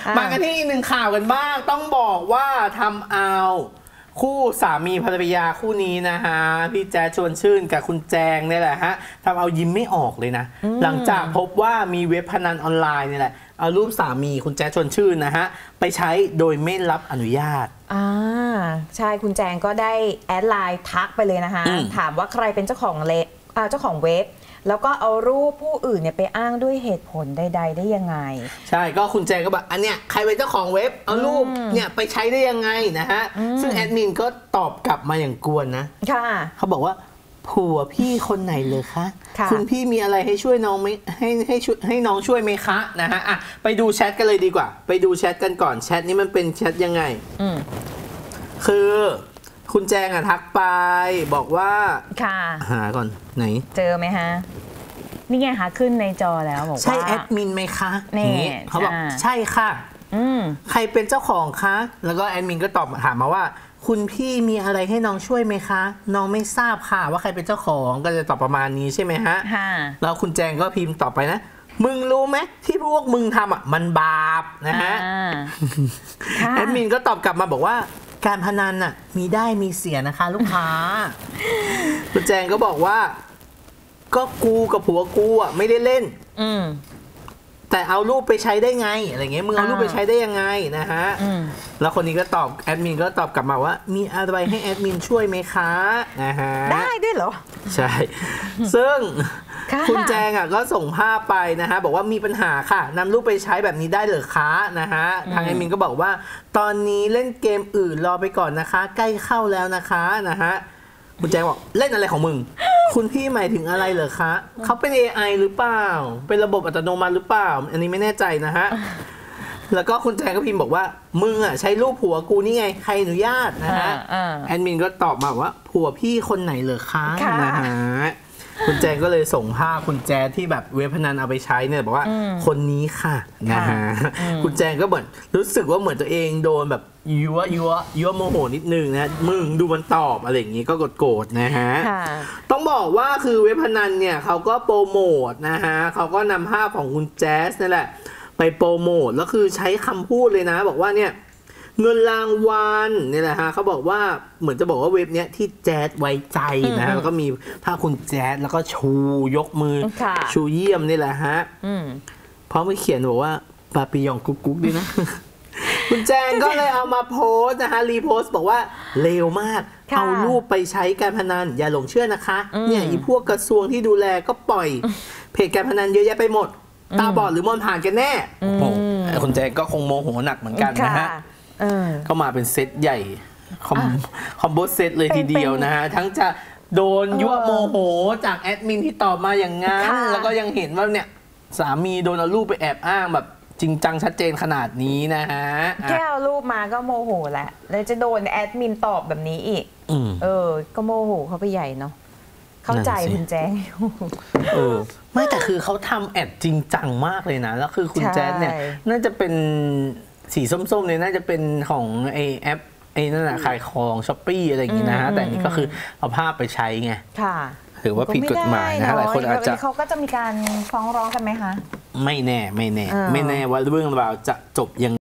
มากันที่อีกหนึ่งข่าวกันบ้างต้องบอกว่าทำเอาคู่สามีภรรยาคู่นี้นะฮะพี่แจ๊ดชวนชื่นกับคุณแจงนี่แหละฮะทำเอายิ้มไม่ออกเลยนะหลังจากพบว่ามีเว็บพนันออนไลน์นี่แหละเอารูปสามีคุณแจ๊ดชวนชื่นนะฮะไปใช้โดยไม่รับอนุญาตใช่คุณแจงก็ได้แอดไลน์ทักไปเลยนะคะถามว่าใครเป็นเจ้าของเว็บแล้วก็เอารูปผู้อื่นเนี่ยไปอ้างด้วยเหตุผลใดๆได้ยังไงใช่ก็คุณแจงก็บอกอันเนี้ยใครเป็นเจ้าของเว็บเอารูปเนี่ยไปใช้ได้ยังไงนะฮะซึ่งแอดมินก็ตอบกลับมาอย่างกวนนะเขาบอกว่าผัวพี่คนไหนเลยคะคุณพี่มีอะไรให้ช่วยน้องไหมให้น้องช่วยไหมคะนะฮะไปดูแชทกันเลยดีกว่าไปดูแชทกันก่อนแชทนี้มันเป็นแชทยังไงคือคุณแจงทักไปบอกว่าหาก่อนไหนเจอไหมฮะนี่ไงคะขึ้นในจอแล้วบอกว่าใช่แอดมินไหมคะนี่เขาบอกใช่ค่ะใครเป็นเจ้าของคะแล้วก็แอดมินก็ตอบถามมาว่าคุณพี่มีอะไรให้น้องช่วยไหมคะน้องไม่ทราบค่ะว่าใครเป็นเจ้าของก็จะตอบประมาณนี้ใช่ไหมฮะแล้วคุณแจงก็พิมพ์ตอบไปนะมึงรู้ไหมที่พวกมึงทำมันบาปนะฮะแอดมินก็ตอบกลับมาบอกว่าการพนันน่ะมีได้มีเสียนะคะลูกค้าคุณแจงก็บอกว่าก็กูกับผัวกูอ่ะไม่ได้เล่นแต่เอารูปไปใช้ได้ไงอะไรเงี้ยมึงเอารูปไปใช้ได้ยังไงนะฮะแล้วคนนี้ก็ตอบแอดมินก็ตอบกลับมาว่ามีอะไรให้แอดมินช่วยไหมคะนะฮะได้ด้วยเหรอใช่ซึ่งคุณแจงก็ส่งภาพไปนะฮะบอกว่ามีปัญหาค่ะนำรูปไปใช้แบบนี้ได้เหรอคะนะฮะทางแอดมินก็บอกว่าตอนนี้เล่นเกมอื่นรอไปก่อนนะคะใกล้เข้าแล้วนะคะนะฮะคุณแจงบอกเล่นอะไรของมึงคุณพี่หมายถึงอะไรเหรอคะเขาเป็น AI หรือเปล่าเป็นระบบอัตโนมัติหรือเปล่าอันนี้ไม่แน่ใจนะฮะแล้วก็คุณแจงก็พิมพ์บอกว่ามึงใช้รูปผัวกูนี่ไงใครอนุญาตนะฮะแอดมินก็ตอบมาว่าผัวพี่คนไหนเหรอคะนะฮะคุณแจงก็เลยส่งภาพคุณแจที่แบบเว็บพนันเอาไปใช้เนี่ยบอกว่าคนนี้ค่ะนะฮะคุณแจงก็เหมือนรู้สึกว่าเหมือนตัวเองโดนแบบยั่วโมโหนิดนึงนะมึงดูมันตอบอะไรอย่างงี้ก็โกรธนะฮะต้องบอกว่าคือเว็บพนันเนี่ยเขาก็โปรโมทนะฮะเขาก็นำภาพของคุณแจ๊สนี่แหละไปโปรโมทแล้วคือใช้คำพูดเลยนะบอกว่าเนี่ยเงินรางวัลนี่แหละฮะเขาบอกว่าเหมือนจะบอกว่าเว็บเนี้ยที่แจ๊ดไว้ใจนะแล้วก็มีภาพคุณแจ๊ดแล้วก็ชูยกมือชูเยี่ยมนี่แหละฮะพร้อมกับเขียนบอกว่าปาปิยองกุ๊กกุ๊กดีนะคุณแจงก็เลยเอามาโพสนะฮะรีโพสบอกว่าเลวมากเอารูปไปใช้การพนันอย่าหลงเชื่อนะคะเนี่ยอีพวกกระทรวงที่ดูแลก็ปล่อยเพจการพนันเยอะแยะไปหมมดตาบอดหรือมองผ่านกันแน่โอ้โหคุณแจงก็คงโมโหหนักเหมือนกันนะฮะก็มาเป็นเซตใหญ่คอมโบเซตเลยทีเดียวนะฮะทั้งจะโดนยั่วโมโหจากแอดมินที่ตอบมาอย่างงั้นแล้วก็ยังเห็นว่าเนี่ยสามีโดนเอารูปไปแอบอ้างแบบจริงจังชัดเจนขนาดนี้นะฮะแค่เอารูปมาก็โมโหแล้วแล้วจะโดนแอดมินตอบแบบนี้อีกก็โมโหเขาไปใหญ่เนาะเข้าใจคุณแจ๊ไม่แต่คือเขาทำแอดจริงจังมากเลยนะแล้วคือคุณแจ๊เนี่ยน่าจะเป็นสีส้มๆเนี่ยน่าจะเป็นของไอแอปไอ้นั่นแหละขายของช้อปปี้อะไรอย่างงี้นะฮะแต่นี่ก็คือเอาภาพไปใช้ไงถือว่าผิดกฎหมายนะหลายคนอาจจะเขาก็จะมีการฟ้องร้องกันไหมคะไม่แน่ว่าเรื่องราวจะจบยัง